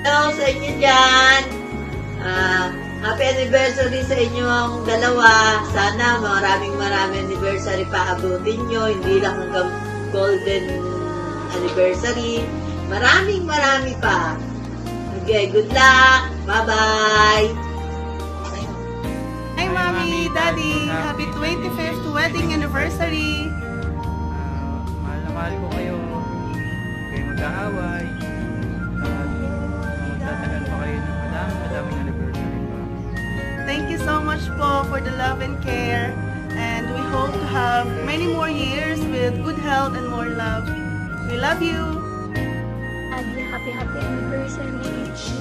Hello sa inyo dyan. Happy anniversary sa inyo ang dalawa. Sana maraming anniversary pa abutin nyo. Hindi lang hanggang golden anniversary. Marami pa. Okay, good luck. Bye-bye. Hi, Mommy, Daddy. Happy 25th wedding anniversary. Mahal na mahal ko kayo. Kayo mag-aaway. Magtatagal pa kayo ng madaming anniversary pa. Thank you so much po for the love and care. And we hope to have many more years with good health and more love. We love you. Happy anniversary.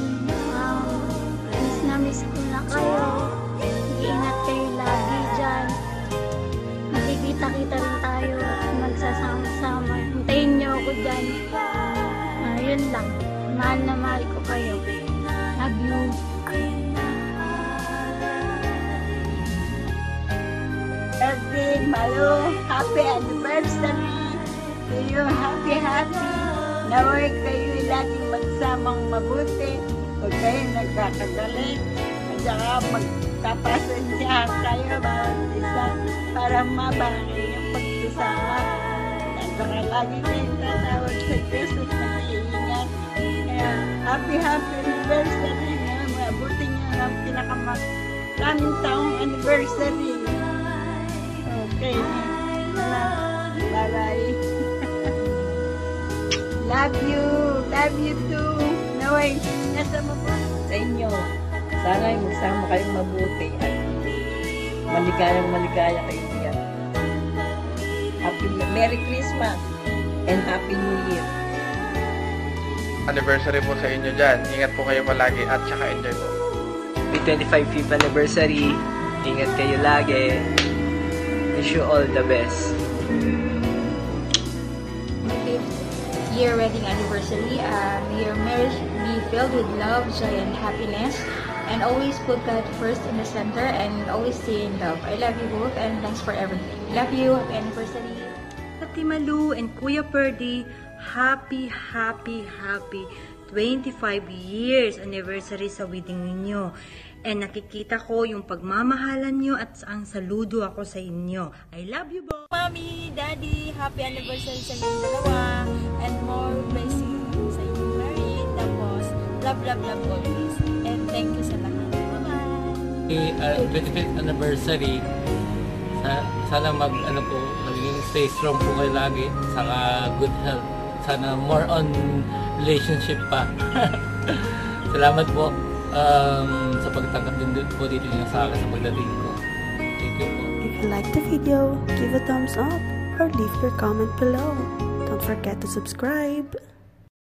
Miss ko na kayo. Ingat kayo lagi dyan. Makikita-kita rin tayo at magsasama-sama. Hintayin niyo ako dyan. Yun lang. Mahal na mahal ko kayo. Love you. Ferdie, Malou, happy anniversary to you. Happy. Naway kayo laging magsamang mabuti. Huwag kayo nagkakagalit. At saka magkapasensyahan kayo bawat isa para mabangin yung pagsasama. At saka lagi kayong tatawag sa Diyos at nag-iingat. Kaya happy anniversary. Mabuti niyo ang pinakamaraming taong anniversary. Okay. Bye-bye. Love you too. Naway, nasa mabuti sa inyo. Sana ay magsama kayong mabuti at maligaya kayo niya. Merry Christmas and Happy New Year. Anniversary po sa inyo dyan. Ingat po kayo palagi at saka enjoy po. Happy 25th anniversary. Ingat kayo lagi. Wish you all the best. Year wedding anniversary. May your marriage be filled with love, joy, and happiness, and always put God first in the center, and always stay in love. I love you both, and thanks for everything. Love you. Happy anniversary. Ate Malou and Kuya Ferdie, happy 25 years anniversary sa wedding ninyo. And nakikita ko yung pagmamahalan nyo at ang saludo ako sa inyo. I love you both. Mommy, Daddy, happy anniversary sa inyong dalawa. And more blessings sa inyong married. Tapos, love always. And thank you sa lahat. Bye-bye. 25th anniversary. Sana maging stay strong po kayo lagi. Saka good health. Sana more on relationship pa. Salamat po. Sa pagtanggap din po dito niya sa akin sa pagdating ko. Thank you po. If you like the video, give a thumbs up or leave your comment below. Don't forget to subscribe.